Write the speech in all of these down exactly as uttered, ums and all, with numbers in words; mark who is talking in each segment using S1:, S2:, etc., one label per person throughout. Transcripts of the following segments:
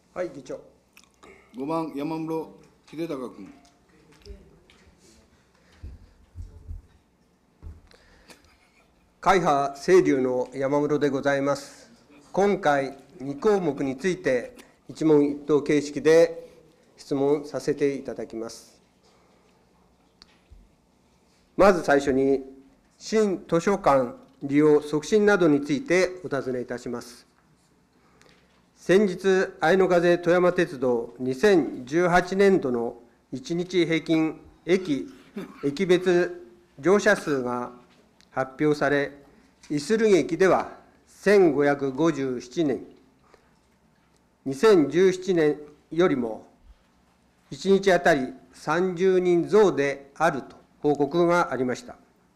S1: はい、議長。
S2: ごばん、山室秀孝君。
S1: 会派清流の山室でございます。今回、に項目について、一問一答形式で質問させていただきます。まず最初に、新図書館利用促進などについてお尋ねいたします。先日、あいの風富山鉄道にせんじゅうはちねんどのいちにち平均駅、駅別乗車数が発表され、いするぎ駅ではせんごひゃくごじゅうななにん、にせんじゅうななねんよりもいちにちあたりさんじゅうにん増であると報告がありました。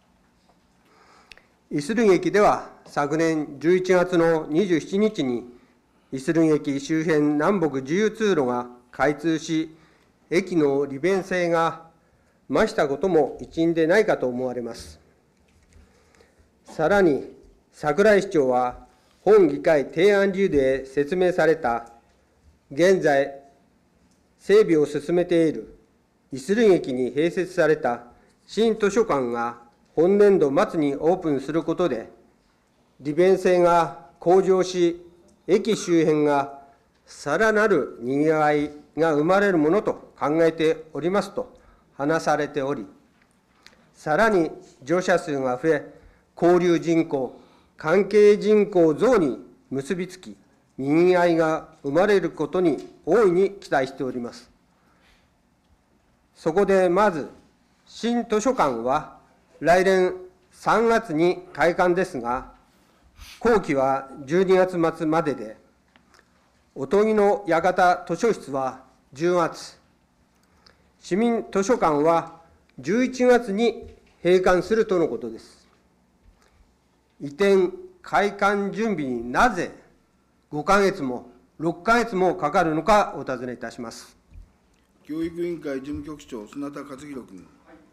S1: いするぎ駅では昨年じゅういちがつのにじゅうしちにちにいするぎ駅周辺南北自由通路が開通し、駅の利便性が増したことも一因でないかと思われます。さらに、櫻井市長は本議会提案理由で説明された、現在、整備を進めているいするぎ駅に併設された新図書館が本年度末にオープンすることで、利便性が向上し、駅周辺がさらなるにぎわいが生まれるものと考えておりますと話されており、さらに乗車数が増え、交流人口、関係人口増に結びつき、にぎわいが生まれることに大いに期待しております。そこでまず、新図書館は来年さんがつに開館ですが、後期はじゅうにがつまつまでで、おとぎの館図書室はじゅうがつ、市民図書館はじゅういちがつに閉館するとのことです。移転・開館準備になぜごかげつもろっかげつもかかるのかお尋ねいたします。
S2: 教育委員会事務局長、砂田勝弘君。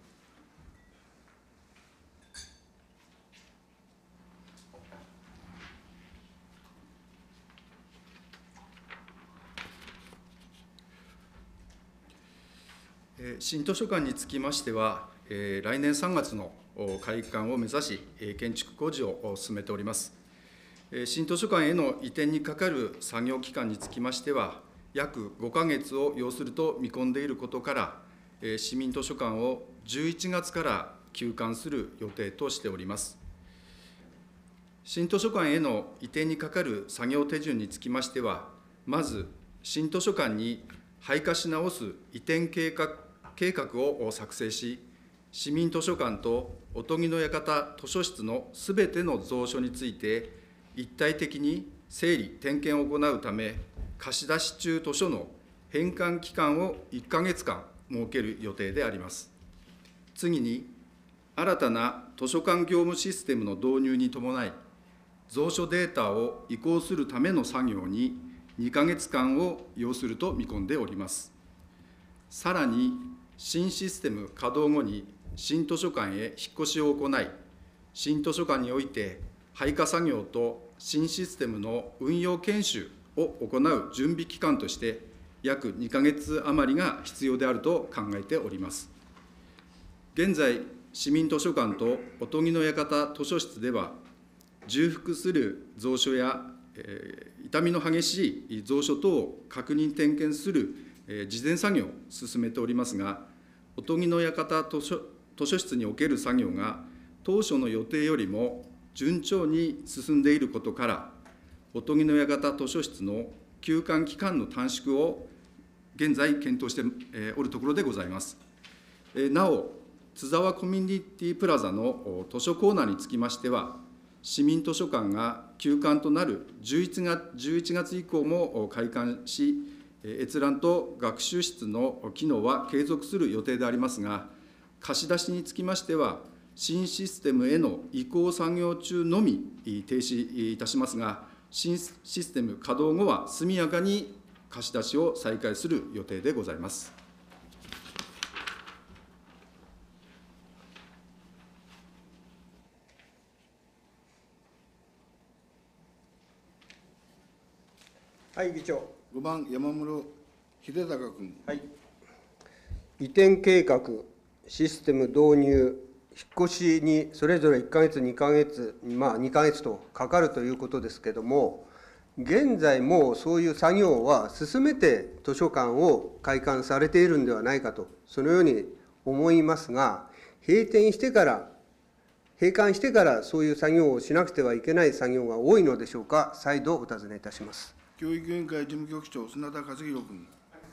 S3: 新図書館につきましては、来年さんがつの開館を目指し、建築工事を進めております。新図書館への移転にかかる作業期間につきましては、約ごかげつを要すると見込んでいることから、市民図書館をじゅういちがつから休館する予定としております。新図書館への移転にかかる作業手順につきましては、まず、新図書館に配下し直す移転計画計画を作成し、市民図書館とおとぎの館図書室のすべての蔵書について、一体的に整理・点検を行うため、貸し出し中図書の返還期間をいっかげつかん設ける予定であります。次に、新たな図書館業務システムの導入に伴い、蔵書データを移行するための作業ににかげつかんを要すると見込んでおります。さらに、新システム稼働後に新図書館へ引っ越しを行い、新図書館において配下作業と新システムの運用研修を行う準備期間として、約にかげつ余りが必要であると考えております。現在、市民図書館とおとぎの館図書室では、重複する蔵書や、えー、傷みの激しい蔵書等を確認点検する、えー、事前作業を進めておりますが、おとぎの館図書図書室における作業が当初の予定よりも順調に進んでいることから、おとぎの館図書室の休館期間の短縮を現在検討しておるところでございます。なお、津沢コミュニティプラザの図書コーナーにつきましては、市民図書館が休館となるじゅういちがつ以降も開館し、閲覧と学習室の機能は継続する予定でありますが、貸し出しにつきましては、新システムへの移行作業中のみ停止いたしますが、新システム稼働後は速やかに貸し出しを再開する予定でございます。
S1: はい、議長。
S2: ごばん山室秀孝君。
S1: はい。移転計画、システム導入、引っ越しにそれぞれいっかげつ、にかげつ、まあにかげつとかかるということですけれども、現在もそういう作業は進めて図書館を開館されているんではないかと、そのように思いますが、閉店してから、閉館してからそういう作業をしなくてはいけない作業が多いのでしょうか、再度お尋ねいたします。
S2: 教育委員会事務局長、砂田勝弘君。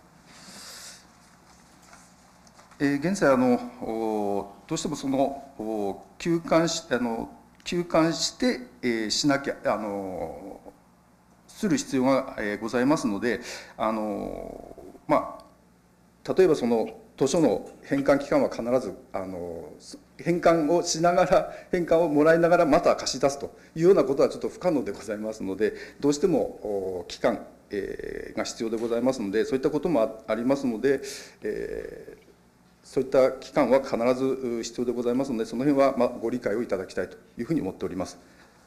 S3: えー、現在あの、どうしてもその休館しあの休館して、えー、しなきゃあのする必要が、えー、ございますので、あのまあ、例えばその図書の返還期間は必ずあの返還をしながら返還をもらいながらまた貸し出すというようなことはちょっと不可能でございますので、どうしても期間、えー、が必要でございますので、そういったこともありますので、えーそういった期間は必ず必要でございますので、その辺はまあご理解をいただきたいというふうに思っております。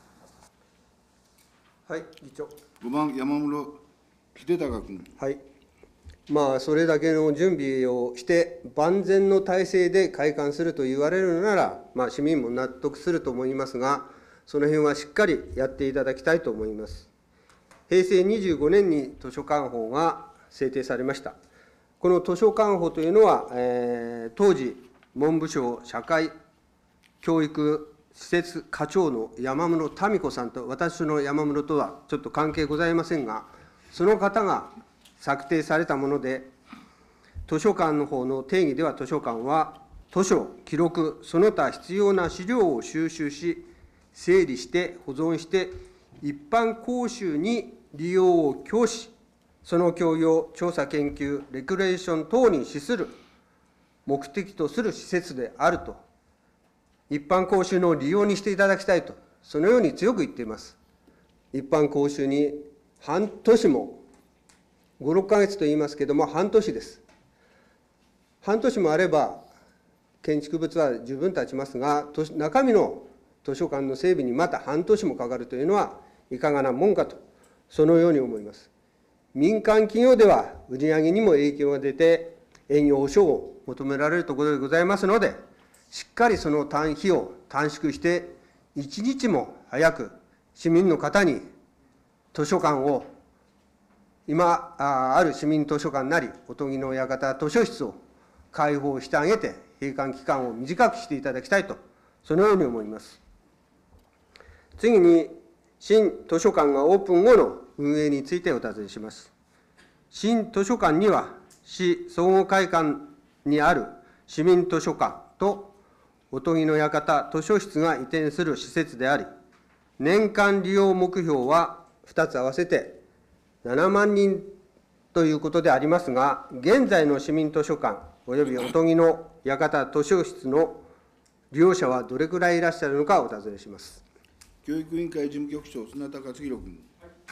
S1: はい、議長。
S2: ごばん山室秀孝君。
S1: はい。まあ、それだけの準備をして、万全の体制で開館すると言われるのなら、まあ、市民も納得すると思いますが、その辺はしっかりやっていただきたいと思います。へいせいにじゅうごねんに図書館法が制定されました。この図書館法というのは、えー、当時、文部省社会教育施設課長の山室民子さんと、私の山室とはちょっと関係ございませんが、その方が策定されたもので、図書館の方の定義では、図書館は、図書、記録、その他必要な資料を収集し、整理して保存して、一般公衆に利用を供し、その教養、調査研究、レクレーション等に資する目的とする施設であると、一般公衆の利用にしていただきたいと、そのように強く言っています。一般公衆に半年も、ご、ろっかげつと言いますけれども、半年です。半年もあれば、建築物は十分立ちますが、中身の図書館の整備にまた半年もかかるというのは、いかがなもんかと、そのように思います。民間企業では売上にも影響が出て、営業所を求められるところでございますので、しっかりその単費を短縮して、一日も早く市民の方に図書館を、今ある市民図書館なり、おとぎの館図書室を開放してあげて、閉館期間を短くしていただきたいと、そのように思います。次に、新図書館がオープン後の運営についてお尋ねします。新図書館には、市総合会館にある市民図書館と、おとぎの館図書室が移転する施設であり、年間利用目標はふたつ合わせてななまんにんということでありますが、現在の市民図書館およびおとぎの館図書室の利用者はどれくらいいらっしゃるのかお尋ねします。
S2: 教育委員会事務局長、砂田勝弘君。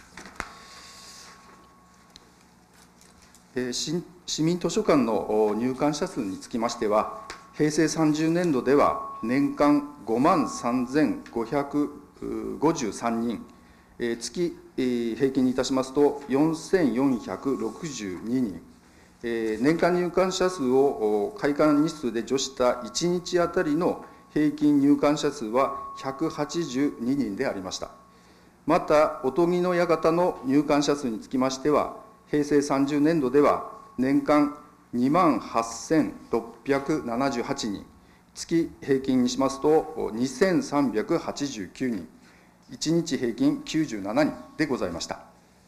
S3: 市民図書館の入館者数につきましては、へいせいさんじゅうねんどでは年間ごまんさんぜんごひゃくごじゅうさんにん、月平均にいたしますとよんせんよんひゃくろくじゅうににん、年間入館者数を開館日数で除したいちにちあたりの平均入館者数はひゃくはちじゅうににんでありました。また、おとぎの館の入館者数につきましては、へいせいさんじゅうねんどでは年間にまんはっせんろっぴゃくななじゅうはちにん、月平均にしますとにせんさんびゃくはちじゅうきゅうにん、いちにち平均きゅうじゅうななにんでございました。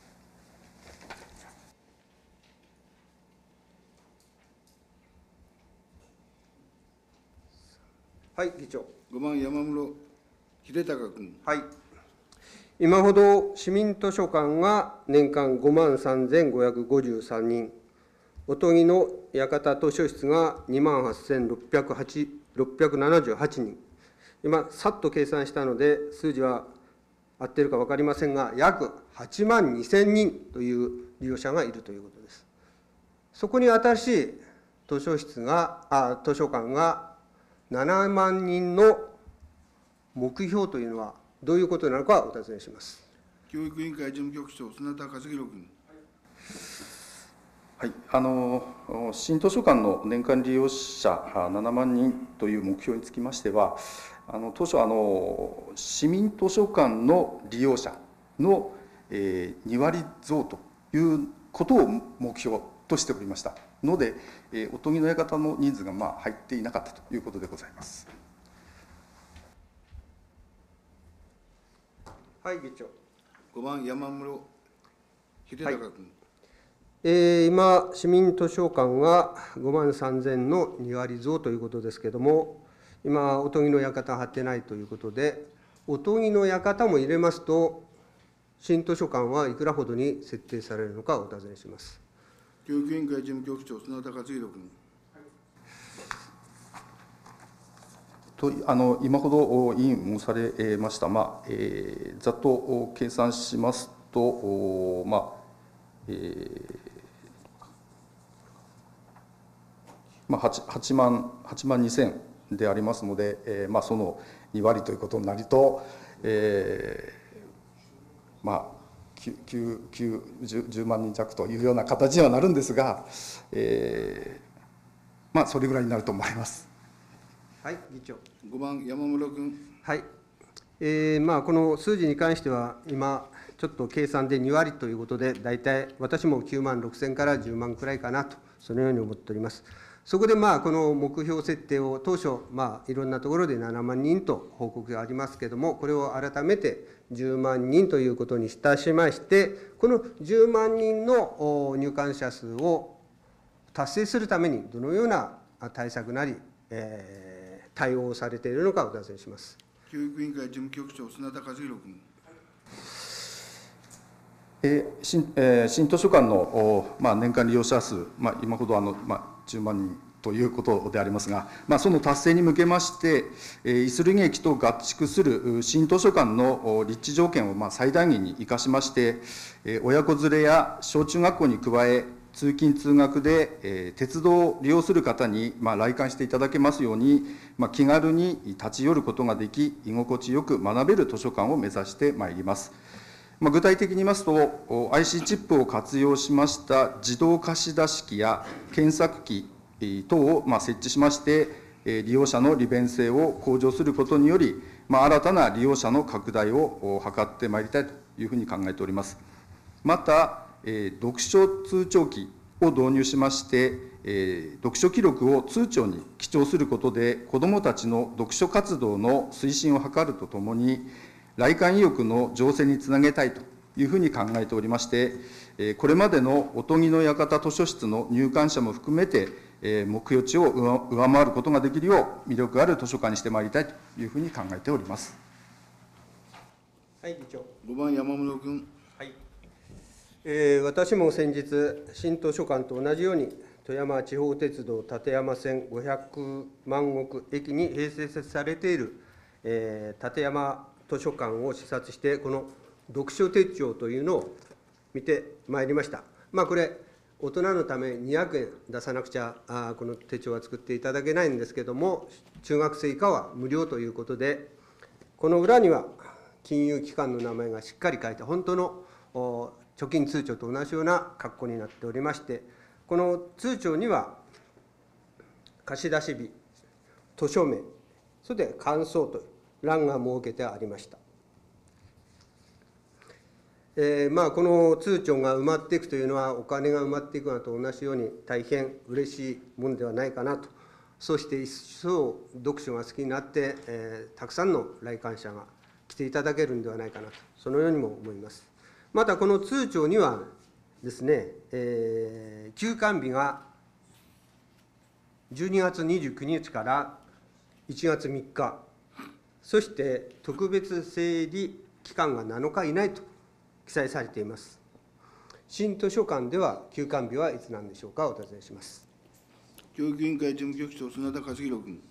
S1: はい、議長。
S2: ごばん山室秀孝君。
S1: はい。今ほど市民図書館が年間ごまんさんぜんごひゃくごじゅうさんにん、おとぎの館図書室がにまんはっせんろっぴゃくななじゅうはちにん、今、さっと計算したので、数字は合っているか分かりませんが、約はちまんにせんにんという利用者がいるということです。そこに新しい図書室が、あ図書館がななまんにんの目標というのは、どういうことなのかお尋ねします。
S2: 教育委員会事務局長、砂田勝弘君。
S3: はい、あの新図書館の年間利用者ななまんにんという目標につきましては、あの当初あの、市民図書館の利用者の、えー、にわり増ということを目標としておりましたので、えー、おとぎの館の人数がまあ入っていなかったということでございます。
S1: はい、議長。
S2: ごばん山室秀孝君、はい、
S1: えー、今、市民図書館はごまんさんぜんのにわり増ということですけれども、今、おとぎの館貼ってないということで、おとぎの館も入れますと、新図書館はいくらほどに設定されるのかお尋ねします。
S2: 教育委員会事務局長、砂田勝弘君。
S3: とあの今ほど委員申されました、まあえー、ざっと計算しますと、まあえーまあ、8, 8, 万8万にせんでありますので、えーまあ、そのにわりということになると、えー、まあきゅう、きゅう、じゅう、じゅうまんにん弱というような形にはなるんですが、えー、まあそれぐらいになると思います。
S1: はい、議長。
S2: ごばん山室君。
S1: はい、えーまあ、この数字に関しては、今、ちょっと計算でにわりということで、大体私もきゅうまんろくせんからじゅうまんくらいかなと、そのように思っております。そこでまあこの目標設定を当初、まあ、いろんなところでななまんにんと報告がありますけれども、これを改めてじゅうまんにんということにいたしまして、このじゅうまんにんの入館者数を達成するために、どのような対策なり、えー、対応されているのかお尋ねします。
S2: 教育委員会事務局長、砂田勝弘君。
S3: えー新えー、新図書館の、まあ、年間利用者数、まあ、今ほどあの、まあ、じゅうまんにんということでありますが、まあ、その達成に向けまして、えー、イスルゲ駅と合築する新図書館の立地条件をまあ最大限に生かしまして、えー、親子連れや小中学校に加え、通勤・通学で、えー、鉄道を利用する方に、まあ、来館していただけますように、まあ、気軽に立ち寄ることができ、居心地よく学べる図書館を目指してまいります。まあ、具体的に言いますと、アイシー チップを活用しました自動貸し出し機や検索機等をまあ設置しまして、利用者の利便性を向上することにより、まあ、新たな利用者の拡大を図ってまいりたいというふうに考えております。また、読書通帳機を導入しまして、読書記録を通帳に記帳することで、子どもたちの読書活動の推進を図るとともに、来館意欲の醸成につなげたいというふうに考えておりまして、これまでのおとぎの館図書室の入館者も含めて、目標値を上回ることができるよう、魅力ある図書館にしてまいりたいというふうに考えております。
S1: はい、議長。
S2: ごばん山室君。
S1: はい、えー、私も先日、新図書館と同じように、富山地方鉄道立山線ごひゃくまんごく駅に併設されている、えー、立山図書館を視察して、この読書手帳というのを見てまいりました。まあ、これ、大人のためにひゃくえん出さなくちゃ、あこの手帳は作っていただけないんですけども、中学生以下は無料ということで、この裏には金融機関の名前がしっかり書いて、本当の貯金通帳と同じような格好になっておりまして、この通帳には貸し出し日、図書名、それで感想という欄が設けてありました。えーまあ、この通帳が埋まっていくというのは、お金が埋まっていくのと同じように、大変嬉しいものではないかなと、そして一層読書が好きになって、えー、たくさんの来館者が来ていただけるんではないかなと、そのようにも思います。また、この通帳にはですね、えー、休館日がじゅうにがつにじゅうくにちからいちがつみっか、そして特別整理期間がなのか以内と記載されています。新図書館では休館日はいつなんでしょうか、お尋ねします。
S2: 教育委員会事務局長、砂田勝弘君。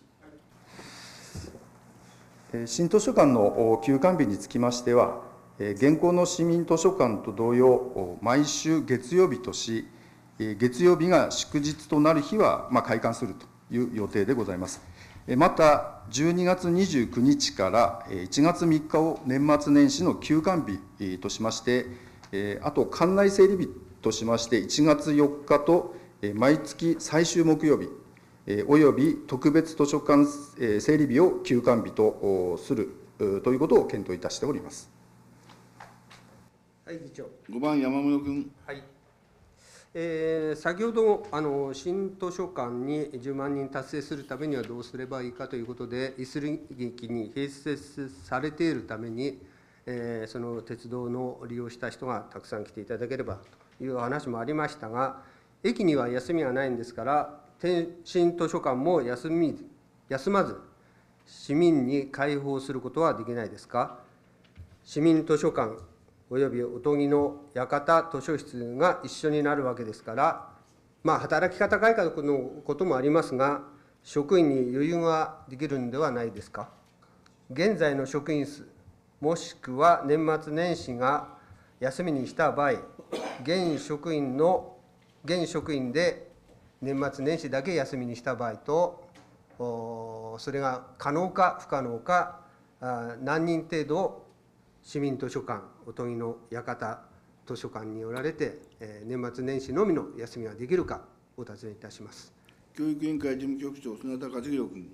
S3: 新図書館の休館日につきましては、現行の市民図書館と同様、毎週月曜日とし、月曜日が祝日となる日はまあ開館するという予定でございます。また、じゅうにがつにじゅうくにちからいちがつみっかを年末年始の休館日としまして、あと、館内整理日としまして、いちがつよっかと毎月最終木曜日、および特別図書館整理日を休館日とするということを検討いたしております。
S1: はい、議長。
S2: ごばん山室君。
S1: はい。えー、先ほどあの新図書館にじゅうまんにん達成するためにはどうすればいいかということで、イスル劇に併設されているために、えー、その鉄道の利用した人がたくさん来ていただければという話もありましたが、駅には休みがないんですから、新図書館も休み休まず、市民に開放することはできないですか。市民図書館およびおとぎの館図書室が一緒になるわけですから、まあ、働き方改革のこともありますが、職員に余裕ができるんではないですか。現在の職員数、もしくは年末年始が休みにした場合、現職員の、現職員で年末年始だけ休みにした場合と、それが可能か不可能か、何人程度、市民図書館、おとぎの館図書館におられて、年末年始のみの休みができるか、お尋ねいたします。
S2: 教育委員会事務局長、砂田勝弘君。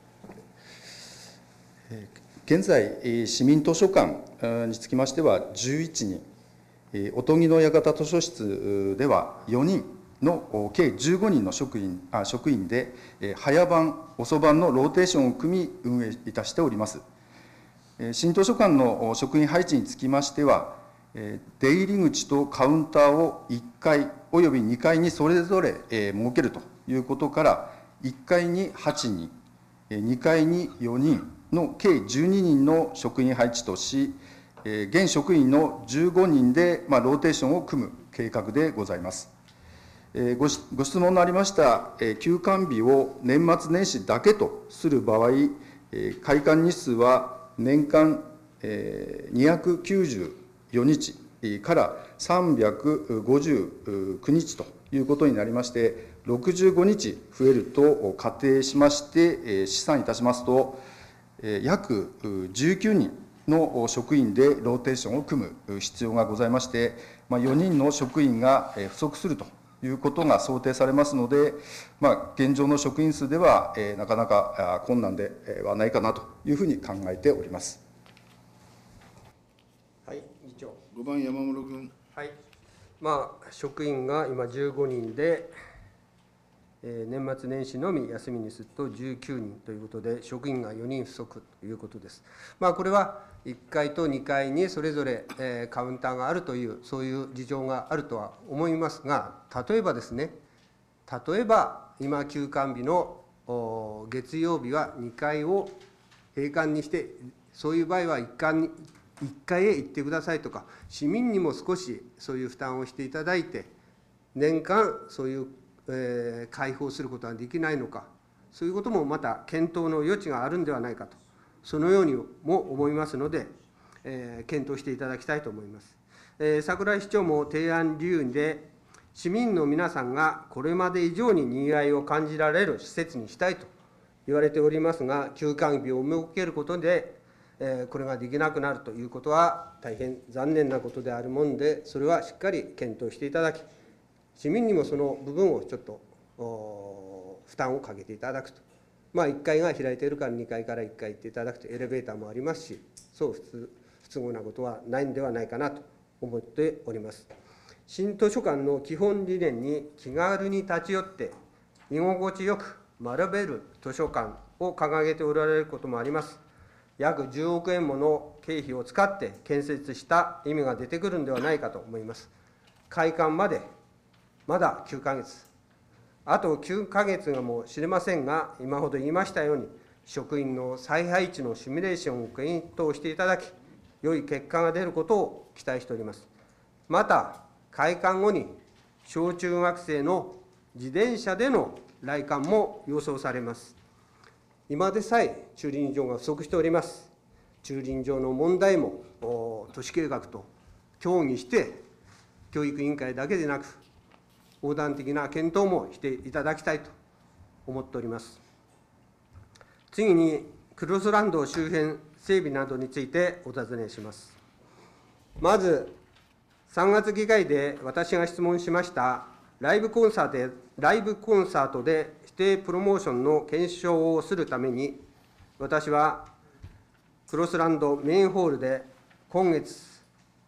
S3: 現在、市民図書館につきましてはじゅういちにん、おとぎの館図書室ではよにんの計じゅうごにんの職員あ職員で、早番、遅番のローテーションを組み、運営いたしております。新図書館の職員配置につきましては、出入り口とカウンターをいっかいおよびにかいにそれぞれ設けるということから、いっかいにはちにん、にかいによにんの計じゅうににんの職員配置とし、現職員のじゅうごにんでローテーションを組む計画でございます。ごご質問のありました休館日を年末年始だけとする場合、開館日数は年間にひゃくきゅうじゅうよにちからさんびゃくごじゅうくにちということになりまして、ろくじゅうごにち増えると仮定しまして試算いたしますと、約じゅうきゅうにんの職員でローテーションを組む必要がございまして、よにんの職員が不足するということが想定されますので、まあ、現状の職員数では、えー、なかなか困難ではないかなというふうに考えております。
S1: はい、議長。
S2: ごばん山室君。
S1: はい。まあ、職員が今じゅうごにんで、えー、年末年始のみ休みにするとじゅうきゅうにんということで、職員がよにん不足ということです。まあ、これはいっかいとにかいにそれぞれ、えー、カウンターがあるという、そういう事情があるとは思いますが、例えばですね、例えば今、休館日の月曜日はにかいを閉館にして、そういう場合はいっかいにいっかいへ行ってくださいとか、市民にも少しそういう負担をしていただいて、年間そういうえー、開放することはできないのか、そういうこともまた検討の余地があるんではないかと、そのようにも思いますので、えー、検討していただきたいと思います。えー、櫻井市長も提案理由で、市民の皆さんがこれまで以上ににぎわいを感じられる施設にしたいと言われておりますが、休館日を設けることで、えー、これができなくなるということは、大変残念なことであるもので、それはしっかり検討していただき、市民にもその部分をちょっと負担をかけていただくと、まあ、いっかいが開いているからにかいからいっかい行っていただくと、エレベーターもありますし、そう不通不都合なことはないんではないかなと思っております。新図書館の基本理念に気軽に立ち寄って、居心地よく学べる図書館を掲げておられることもあります。約じゅうおくえんもの経費を使って建設した意味が出てくるんではないかと思います。開館までまだきゅうかげつ、あときゅうかげつがもしれませんが、今ほど言いましたように、職員の再配置のシミュレーションを検討していただき、良い結果が出ることを期待しております。また、開館後に小中学生の自転車での来館も予想されます。今でさえ駐輪場が不足しております。駐輪場の問題も都市計画と協議して、教育委員会だけでなく、横断的な検討もしていただきたいと思っております。次に、クロスランド周辺整備などについてお尋ねします。まず、 さんがつ議会で私が質問しましたライブコンサートで、ライブコンサートで指定プロモーションの検証をするために、私はクロスランドメインホールで今月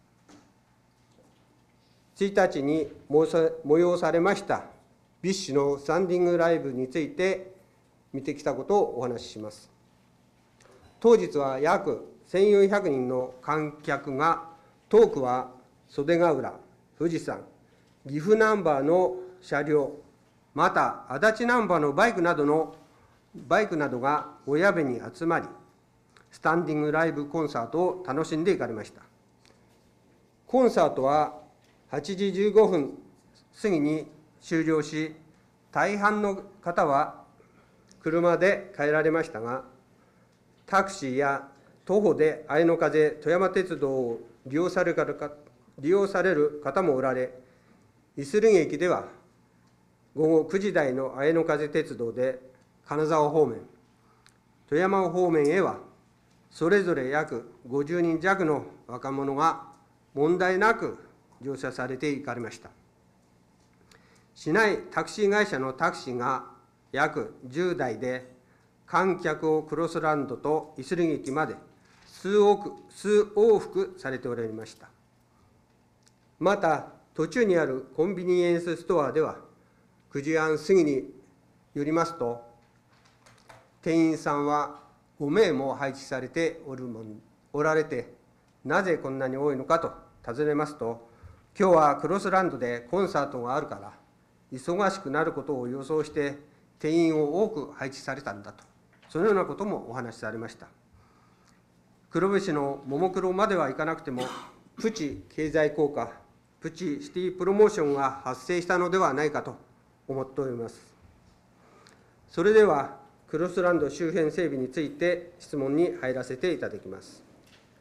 S1: ついたちに催されましたビッシュのスタンディングライブについて見てきたことをお話しします。当日は約せんよんひゃくにんの観客が、トークは袖ヶ浦、富士山、岐阜ナンバーの車両、また足立ナンバーのバイクなどのバイクなどが親部に集まり、スタンディングライブコンサートを楽しんでいかれました。コンサートははちじじゅうごふん過ぎに終了し、大半の方は車で帰られましたが、タクシーや徒歩であいの風富山鉄道を利用されるか利用される方もおられ、いするぎ駅ではごごくじ台のあいの風鉄道で金沢方面、富山方面へはそれぞれ約ごじゅうにん弱の若者が問題なく乗車されていかれました。市内タクシー会社のタクシーが約じゅう台で、観客をクロスランドといするぎ駅まで数往数往復されておられました。また、途中にあるコンビニエンスストアでは、くじはん過ぎによりますと、店員さんはご名も配置されておるもんおられて、なぜこんなに多いのかと尋ねますと、今日はクロスランドでコンサートがあるから、忙しくなることを予想して、店員を多く配置されたんだと、そのようなこともお話しされました。黒部市のももクロまではいかなくても、プチ経済効果、プチシティプロモーションが発生したのではないかと思っております。それでは、クロスランド周辺整備について質問に入らせていただきます。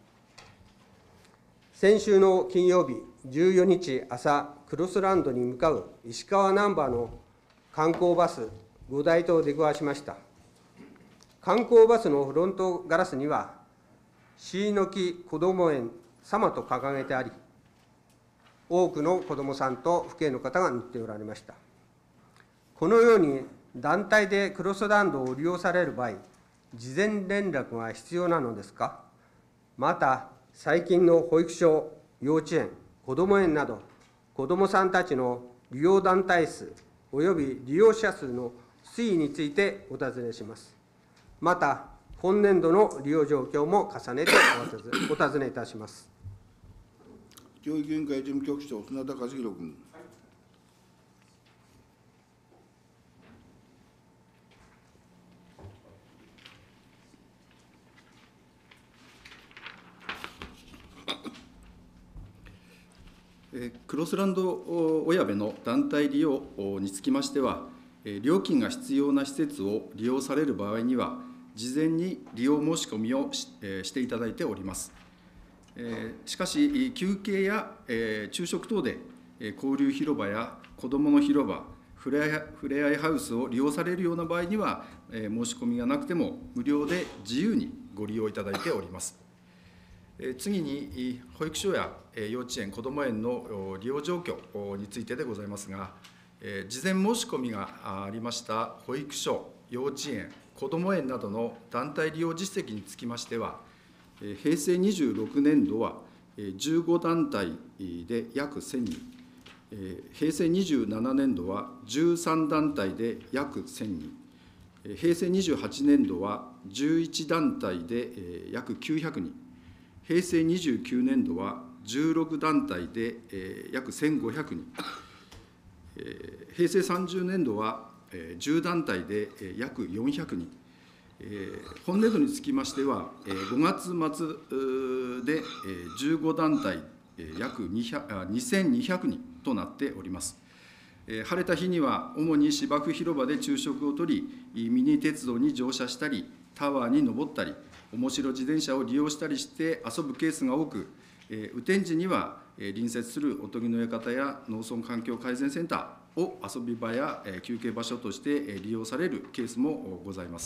S1: 先週の金曜日じゅうよっか朝、クロスランドに向かう石川ナンバーの観光バスごだいと出くわしました。観光バスのフロントガラスには、椎の木こども園様と掲げてあり、多くの子どもさんと父兄の方が乗っておられました。このように団体でクロスランドを利用される場合、事前連絡が必要なのですか。また、最近の保育所、幼稚園、こども園など、子どもさんたちの利用団体数および利用者数の推移についてお尋ねします。また、今年度の利用状況も重ねてお尋ねいたします。
S2: 教育委員会事務局長、砂田和弘君。
S3: クロスランド親部の団体利用につきましては、料金が必要な施設を利用される場合には、事前に利用申し込みを し, していただいております。しかし、休憩や昼食等で交流広場や子どもの広場、ふれあいハウスを利用されるような場合には、申し込みがなくても無料で自由にご利用いただいております。次に、保育所や幼稚園、こども園の利用状況についてでございますが、事前申し込みがありました保育所、幼稚園、こども園などの団体利用実績につきましては、平成にじゅうろくねんどはじゅうご団体で約せんにん、平成にじゅうななねんどはじゅうさん団体で約せんにん、平成にじゅうはちねんどはじゅういち団体で約きゅうひゃくにん、平成にじゅうきゅうねんどはじゅうろく団体で約せんごひゃくにん、平成さんじゅうねんどはじゅう団体で約よんひゃくにん、本年度につきましては、ごがつ末でじゅうご団体約にせんにひゃくにんとなっております。晴れた日には、主に芝生広場で昼食をとり、ミニ鉄道に乗車したり、タワーに登ったり、面白自転車を利用したりして遊ぶケースが多く、雨天時には隣接するおとぎの館や農村環境改善センターを遊び場や休憩場所として利用されるケースもございます。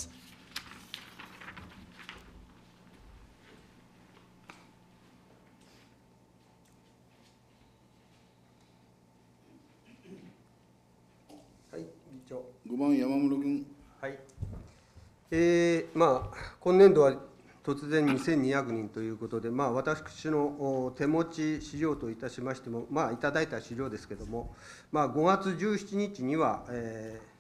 S1: 長。
S2: ごばん山室君。
S1: はいえーまあ、今年度は突然にせんにひゃくにんということで、まあ、私のお手持ち資料といたしましても、まあ、いただいた資料ですけれども、まあ、ごがつじゅうしちにちには、えー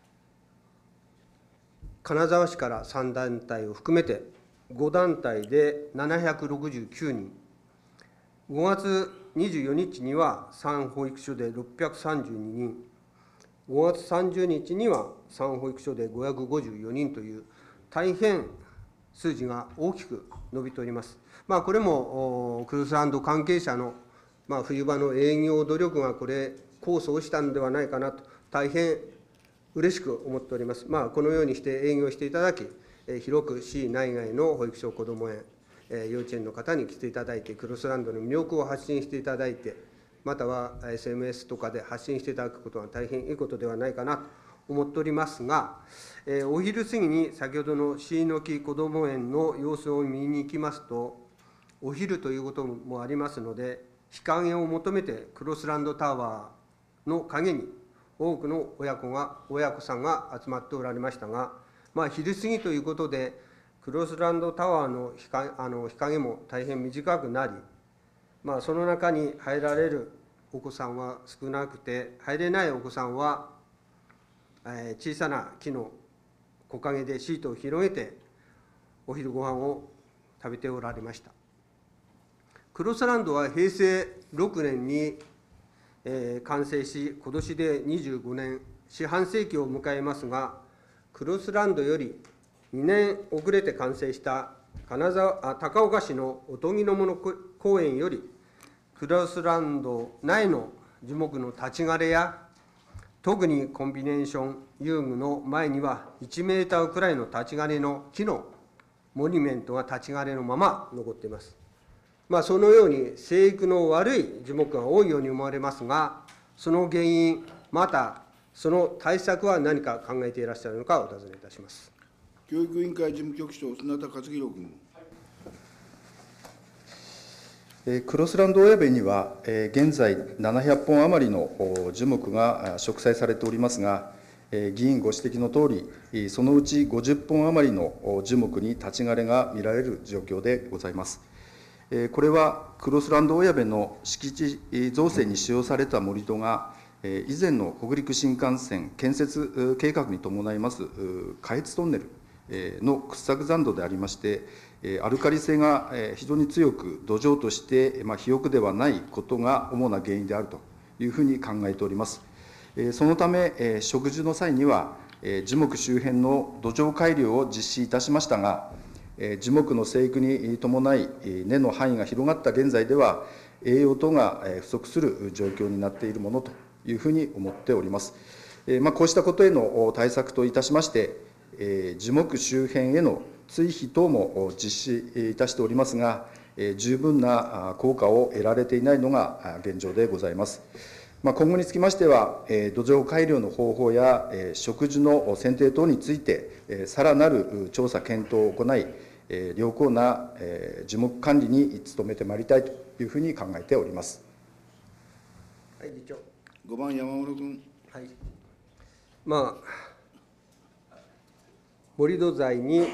S1: 金沢市からさんだんたいを含めて、ごだんたいでななひゃくろくじゅうきゅうにん、ごがつにじゅうよっかにはさん保育所でろっぴゃくさんじゅうににん、ごがつさんじゅうにちにはさん保育所でごひゃくごじゅうよにんという、大変数字が大きく伸びております。まあ、これもクルスランド関係者の、まあ、冬場の営業努力がこれ、功を奏したのではないかなと、大変嬉しく思っております。まあ、このようにして営業していただき、広く市内外の保育所、こども園、幼稚園の方に来ていただいて、クロスランドの魅力を発信していただいて、または エスエヌエス とかで発信していただくことは大変いいことではないかなと思っておりますが、えー、お昼過ぎに先ほどの椎の木こども園の様子を見に行きますと、お昼ということもありますので、日陰を求めてクロスランドタワーの陰に多くの親子が親子さんが集まっておられましたが、まあ、昼過ぎということで、クロスランドタワーの日陰、あの日陰も大変短くなり、まあ、その中に入られるお子さんは少なくて、入れないお子さんは、えー、小さな木の木陰でシートを広げて、お昼ご飯を食べておられました。クロスランドはへいせいろくねんに、えー、完成し、今年でにじゅうごねん、四半世紀を迎えますが、クロスランドよりにねん遅れて完成した金沢あ高岡市のおとぎの森公園より、クロスランド内の樹木の立ち枯れや、特にコンビネーション遊具の前にはいちメーターくらいの立ち枯れの木のモニュメントが立ち枯れのまま残っています。まあ、そのように生育の悪い樹木が多いように思われますが、その原因、またその対策は何か考えていらっしゃるのかお尋ねいたします。
S2: 教育委員会事務局長、砂田勝弘君。
S3: クロスランド親部には、現在ななひゃっぽん余りの樹木が植栽されておりますが、議員ご指摘のとおり、そのうちごじゅっぽん余りの樹木に立ち枯れが見られる状況でございます。これはクロスランド親部の敷地造成に使用された盛り土が、以前の北陸新幹線建設計画に伴います下越トンネルの掘削残土でありまして、アルカリ性が非常に強く、土壌として肥沃ではないことが主な原因であるというふうに考えております。そのため、植樹の際には、樹木周辺の土壌改良を実施いたしましたが、樹木の生育に伴い、根の範囲が広がった現在では、栄養等が不足する状況になっているものというふうに思っております。まあ、こうしたことへの対策といたしまして、樹木周辺への追肥等も実施いたしておりますが、十分な効果を得られていないのが現状でございます。まあ、今後につきましては、土壌改良の方法や植樹の選定等について、さらなる調査、検討を行い、良好な樹木管理に努めてまいりたいというふうに考えております。
S1: はい、議長。
S2: ごばん山室君。
S1: はい。まあ、盛り土材に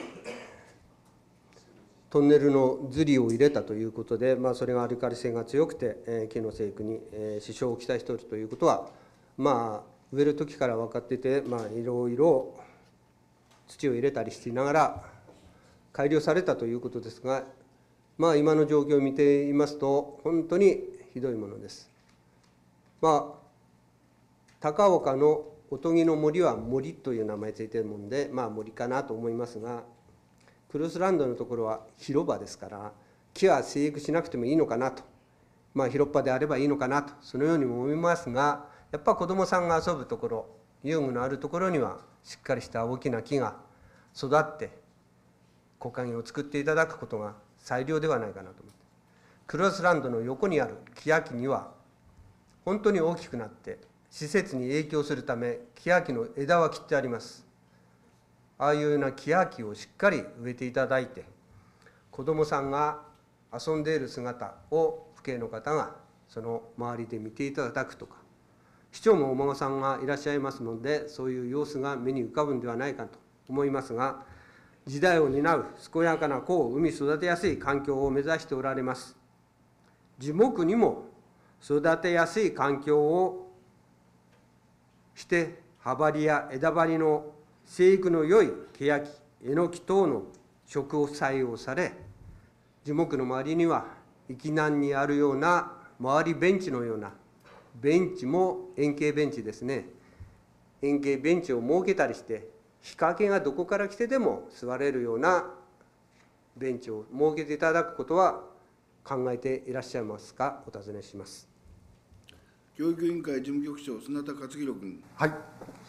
S1: トンネルのズリを入れたということで、まあ、それがアルカリ性が強くて、えー、木の生育に、えー、支障をきたしているということは、まあ、植える時から分かっていて、まあ、いろいろ土を入れたりしていながら改良されたということですが、まあ、今の状況を見ていますと、本当にひどいものです。まあ、高岡のおとぎの森は森という名前ついているもんで、まあ、森かなと思いますが、クロスランドのところは広場ですから、木は生育しなくてもいいのかなと、まあ、広っ端であればいいのかなと、そのようにも思いますが、やっぱ子どもさんが遊ぶところ、遊具のあるところには、しっかりした大きな木が育って、木陰を作っていただくことが最良ではないかなと思って、クロスランドの横にある木や木には、本当に大きくなって、施設に影響するため、木や木の枝は切ってあります。ああいうような木や木をしっかり植えていただいて、子どもさんが遊んでいる姿を父兄の方がその周りで見ていただくとか、 市長もお孫さんがいらっしゃいますので、そういう様子が目に浮かぶんではないかと思いますが、時代を担う健やかな子を産み育てやすい環境を目指しておられます。樹木にも育てやすい環境をして、葉張りや枝張りの生育の良いケヤキ、エノキ等の植を採用され、樹木の周りには域南にあるような周りベンチのような、ベンチも円形ベンチですね、円形ベンチを設けたりして、日陰がどこから来てでも座れるようなベンチを設けていただくことは考えていらっしゃいますか、お尋ねします。
S2: 教育委員会事務局長、砂田勝弘君。
S4: はい。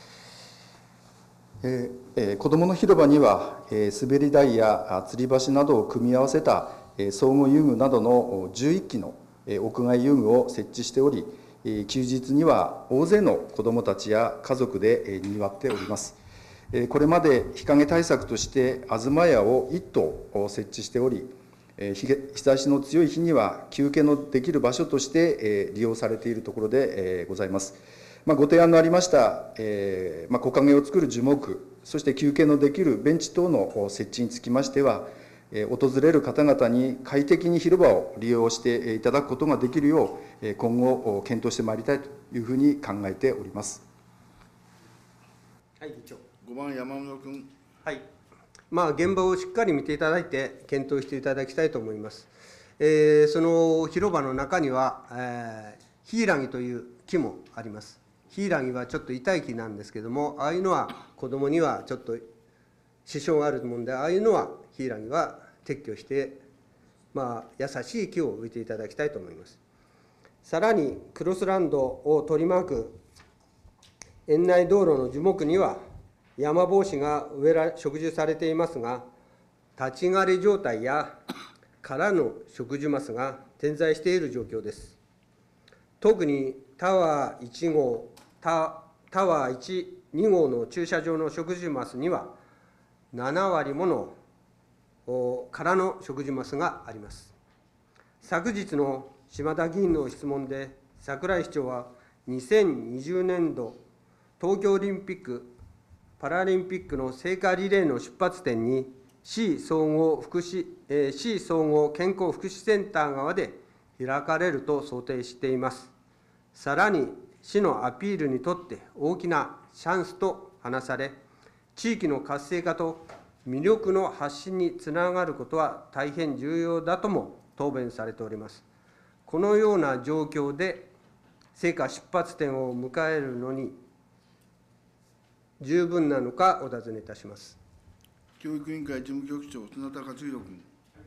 S4: えーえー、子どもの広場には、えー、滑り台や吊り橋などを組み合わせた、えー、総合遊具などのじゅういっきの、えー、屋外遊具を設置しており、えー、休日には大勢の子どもたちや家族で、えー、にぎわっております。えー、これまで日陰対策として、東屋をいっ棟設置しており、えー、日差しの強い日には休憩のできる場所として、えー、利用されているところで、えー、ございます。まあ、ご提案のありました、えーまあ、木陰を作る樹木、そして休憩のできるベンチ等の設置につきましては、えー、訪れる方々に快適に広場を利用していただくことができるよう、今後、検討してまいりたいというふうに考えております。
S1: はい、議長。
S2: ごばん、山室君。
S1: はい、まあ、現場をしっかり見ていただいて、検討していただきたいと思います。えー、その広場の中には、えー、ヒイラギという木もあります。ヒイラギはちょっと痛い木なんですけども、ああいうのは子どもにはちょっと支障があるもんで、ああいうのはヒイラギは撤去して、まあ、優しい木を植えていただきたいと思います。さらに、クロスランドを取り巻く園内道路の樹木には、山帽子が植えら植樹されていますが、立ち枯れ状態や空の植樹マスが点在している状況です。特にタワーいち号、タ, タワーいち、に号の駐車場の植樹マスには、ななわりもの空の植樹マスがあります。昨日の島田議員の質問で、櫻井市長はにせんにじゅうねんど東京オリンピック・パラリンピックの聖火リレーの出発点に、市総合福祉、えー、市総合健康福祉センター側で開かれると想定しています。さらに、市のアピールにとって大きなチャンスと話され、地域の活性化と魅力の発信につながることは大変重要だとも答弁されております。このような状況で、聖火出発点を迎えるのに十分なのかお尋ねいたします。
S2: 教育委員会事務局長、砂田勝弘君。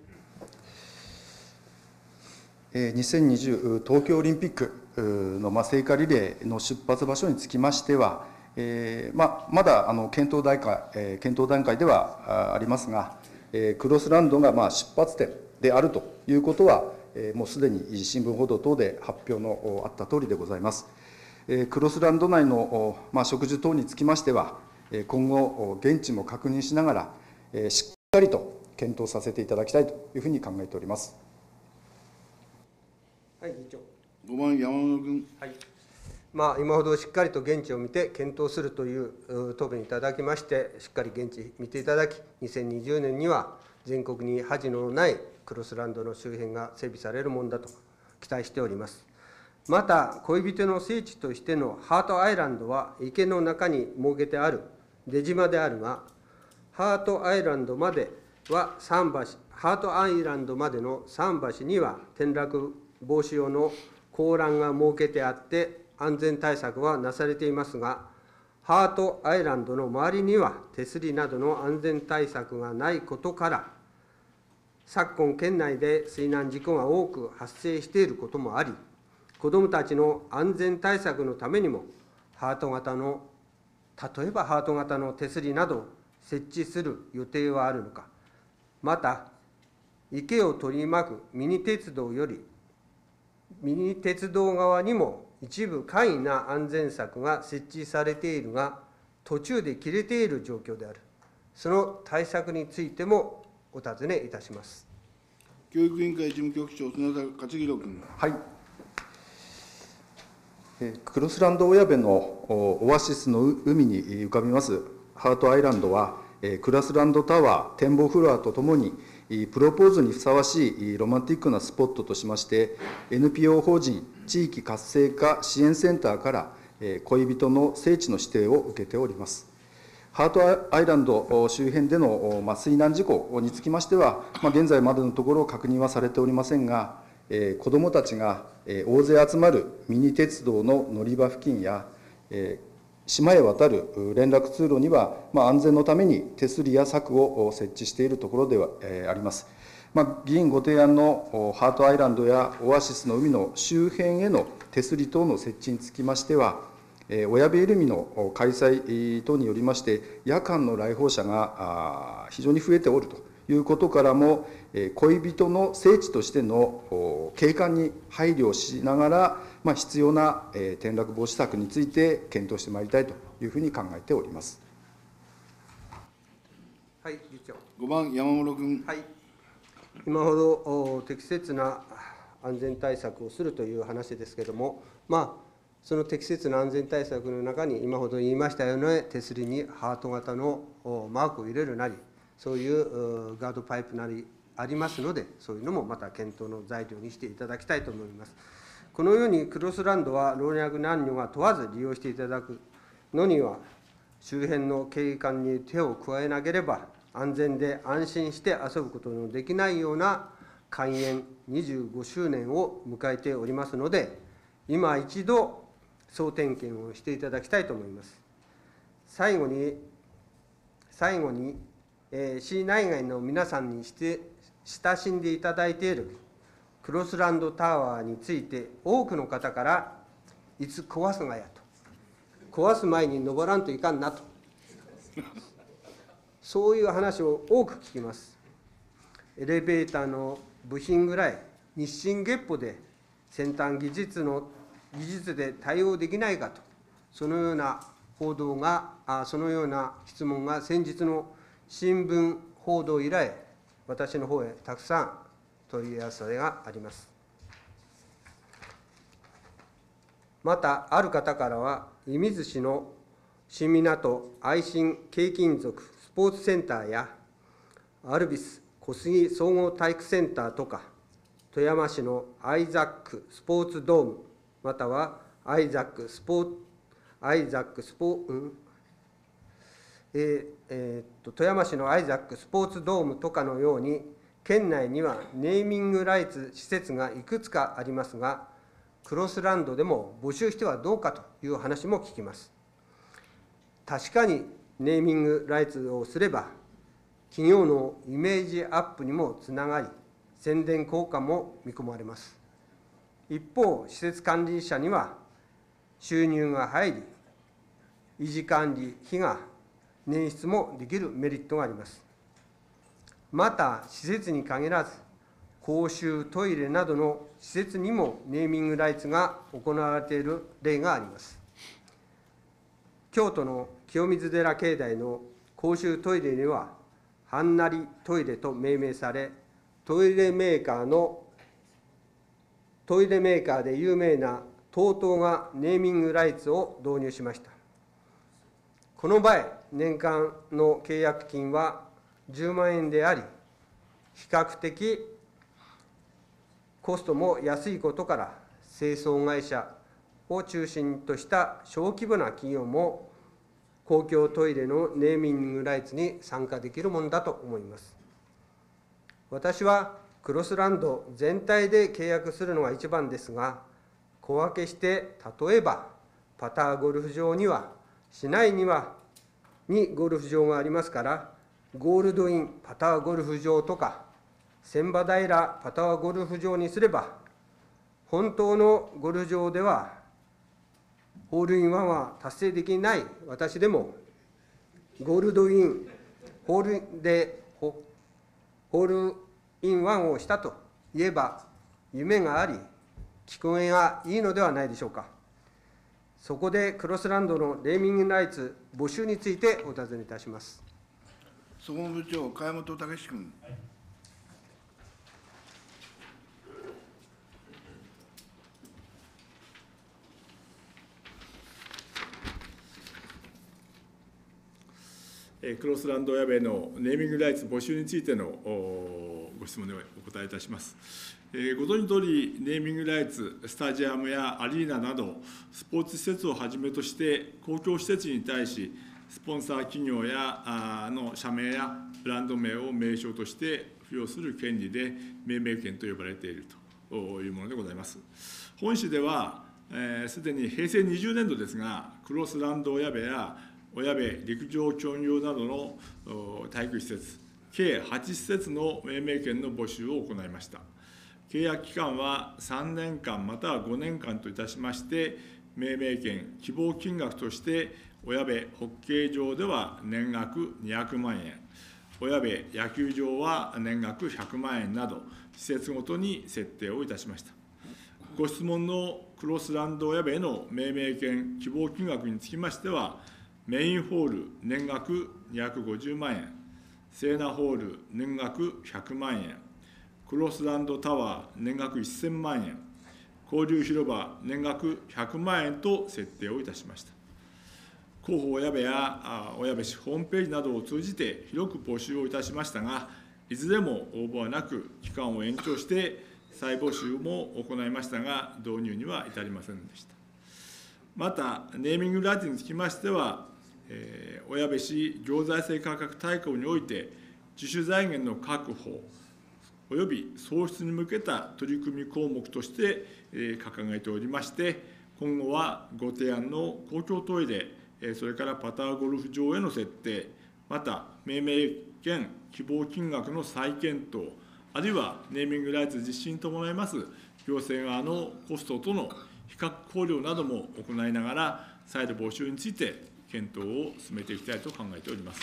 S4: にせんにじゅう東京オリンピックの聖火リレーの出発場所につきましては、えーまあ、まだあの検討段階、えー、検討段階ではありますが、えー、クロスランドがまあ出発点であるということは、えー、もうすでに新聞報道等で発表のあったとおりでございます。えー、クロスランド内の、まあ、植樹等につきましては、今後、現地も確認しながら、えー、しっかりと検討させていただきたいというふうに考えております。
S1: はい、議長。
S2: ごばん、山室君。
S1: はい、まあ、今ほどしっかりと現地を見て検討するという答弁いただきまして、しっかり現地見ていただき、にせんにじゅうねんには全国に恥のないクロスランドの周辺が整備されるものだと期待しております。また、恋人の聖地としてのハートアイランドは池の中に設けてある出島であるが、ハートアイランドまではさんばし、ハートアイランドまでのさんばしには転落防止用の高欄が設けてあって、安全対策はなされていますが、ハートアイランドの周りには手すりなどの安全対策がないことから、昨今、県内で水難事故が多く発生していることもあり、子どもたちの安全対策のためにも、ハート型の、例えばハート型の手すりなどを設置する予定はあるのか、また、池を取り巻くミニ鉄道より、ミニ鉄道側にも一部簡易な安全柵が設置されているが、途中で切れている状況である。その対策についてもお尋ねいたします。
S2: 教育委員会事務局長、砂田勝弘君。
S4: はい。 えークロスランド親部のおオアシスの海に浮かびますハートアイランドは、えークロスランドタワー、展望フロアとともに、プロポーズにふさわしいロマンティックなスポットとしまして、エヌピーオー 法人地域活性化支援センターから恋人の聖地の指定を受けております。ハートアイランド周辺での水難事故につきましては、現在までのところ確認はされておりませんが、子どもたちが大勢集まるミニ鉄道の乗り場付近や、島へ渡る連絡通路には、まあ、安全のために手すりや柵を設置しているところでは、えー、あります。まあ、議員ご提案のハートアイランドやオアシスの海の周辺への手すり等の設置につきましては、えー、親部イルミの開催等によりまして、夜間の来訪者が非常に増えておるということからも、恋人の聖地としての景観に配慮しながら、まあ、必要な転落防止策について検討してまいりたいというふうに考えております。
S1: はい、議長。
S2: ごばん、山室君。
S1: はい。今ほど適切な安全対策をするという話ですけれども、まあ、その適切な安全対策の中に、今ほど言いましたような手すりにハート型のマークを入れるなり、そういうガードパイプなりありますので、そういうのもまた検討の材料にしていただきたいと思います。このようにクロスランドは老若男女が問わず利用していただくのには、周辺の景観に手を加えなければ、安全で安心して遊ぶことのできないような開園にじゅうごしゅうねんを迎えておりますので、今一度総点検をしていただきたいと思います。最後に、最後に、えー、市内外の皆さんにして親しんでいただいているクロスランドタワーについて、多くの方から、いつ壊すがやと、壊す前に登らんといかんなと、そういう話を多く聞きます。エレベーターの部品ぐらい、日進月歩で先端技術の技術で対応できないかと、そのような報道が、あそのような質問が先日の新聞報道以来、私の方へたくさん問い合わせがあります。また、ある方からは、射水市の新港愛心軽金属スポーツセンターや、アルビス小杉総合体育センターとか、富山市のアイザックスポーツドーム、またはアイザックスポーアイザックスポー、うんえーえー、っと富山市のアイザックスポーツドームとかのように、県内にはネーミングライツ施設がいくつかありますが、クロスランドでも募集してはどうかという話も聞きます。確かにネーミングライツをすれば、企業のイメージアップにもつながり、宣伝効果も見込まれます。一方、施設管理者には収入が入り、維持管理費が捻出もできるメリットがあります。また、施設に限らず、公衆トイレなどの施設にもネーミングライツが行われている例があります。京都の清水寺境内の公衆トイレには、はんなりトイレと命名され、トイレメーカーの、トイレメーカーで有名な トートー がネーミングライツを導入しました。この場合、年間の契約金はじゅうまんえんであり、比較的コストも安いことから、清掃会社を中心とした小規模な企業も、公共トイレのネーミングライツに参加できるものだと思います。私はクロスランド全体で契約するのが一番ですが、小分けして、例えばパターゴルフ場には、市内にはにゴルフ場がありますから、ゴールドインパターゴルフ場とか、千葉平パターゴルフ場にすれば、本当のゴルフ場では、ホールインワンは達成できない私でも、ゴールドイン、ホールで、ホールインワンをしたと言えば、夢があり、聞こえがいいのではないでしょうか。そこでクロスランドのネーミングライツ募集についてお尋ねいたします。
S2: 総務部長、茅本武史君。
S5: クロスランド親部のネーミングライツ募集についてのご質問でお答えいたします。ご存じのとおり、ネーミングライツ、スタジアムやアリーナなど、スポーツ施設をはじめとして、公共施設に対し、スポンサー企業やの社名やブランド名を名称として付与する権利で、命名権と呼ばれているというものでございます。本市では、すでに平成にじゅうねんどですが、クロスランド親部や親部陸上競技場などの体育施設、計はち施設の命名権の募集を行いました。契約期間はさんねんかんまたはごねんかんといたしまして、命名権希望金額として、親部ホッケー場では年額にひゃくまんえん、親部野球場は年額ひゃくまんえんなど、施設ごとに設定をいたしました。ご質問のクロスランド親部への命名権希望金額につきましては、メインホール年額にひゃくごじゅうまんえん、セーナホール年額ひゃくまんえん、クロスランドタワー年額せんまんえん、交流広場年額ひゃくまんえんと設定をいたしました。広報親部や親部市ホームページなどを通じて広く募集をいたしましたが、いずれも応募はなく、期間を延長して再募集も行いましたが、導入には至りませんでした。また、ネーミングライツにつきましては、えー、親部市行財政改革大綱において、自主財源の確保および創出に向けた取り組み項目として、えー、掲げておりまして、今後はご提案の公共トイレ、それからパターゴルフ場への設定、また命名権希望金額の再検討、あるいはネーミングライツ実施に伴います行政側のコストとの比較考慮なども行いながら、再度募集について検討を進めていきたいと考えております。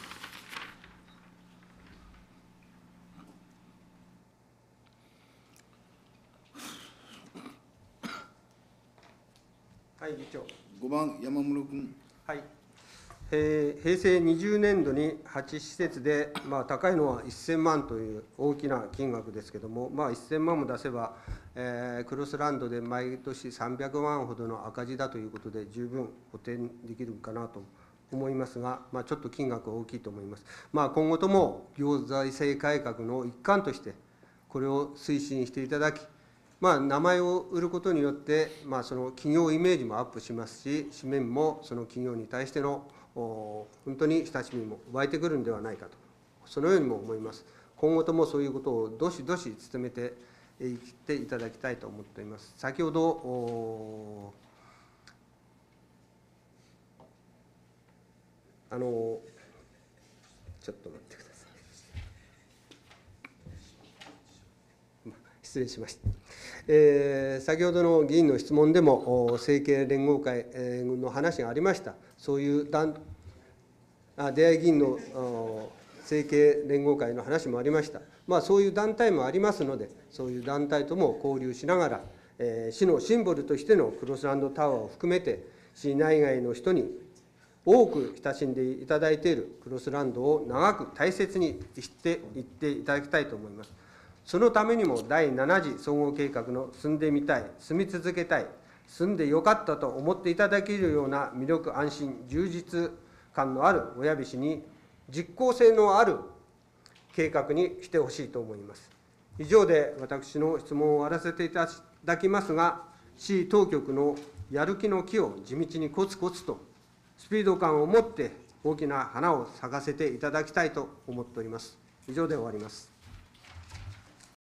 S1: はい、議長。
S2: ごばん、山室君。
S1: はい、えー、平成にじゅうねんどにはち施設で、まあ、高いのはせんまんという大きな金額ですけれども、まあ、せんまんも出せば、えー、クロスランドで毎年さんびゃくまんほどの赤字だということで、十分補填できるかなと思いますが、まあ、ちょっと金額は大きいと思います。まあ、今後とも行財政改革の一環として、これを推進していただき、まあ、名前を売ることによって、まあ、その企業イメージもアップしますし、紙面もその企業に対しての本当に親しみも湧いてくるんではないかと、そのようにも思います。今後ともそういうことをどしどし努めていっていただきたいと思っております。先ほどあのちょっと待ってください。失礼しました。えー、先ほどの議員の質問でも、政経連合会の話がありました。そういう団あ出会い議員の政経連合会の話もありました。まあ、そういう団体もありますので、そういう団体とも交流しながら、えー、市のシンボルとしてのクロスランドタワーを含めて、市内外の人に多く親しんでいただいているクロスランドを長く大切にしていっていただきたいと思います。そのためにもだいなな次総合計画の住んでみたい、住み続けたい、住んでよかったと思っていただけるような魅力、安心、充実感のある親部市に実効性のある計画にしてほしいと思います。以上で私の質問を終わらせていただきますが、市当局のやる気の木を地道にコツコツとスピード感を持って大きな花を咲かせていただきたいと思っております。以上で終わります。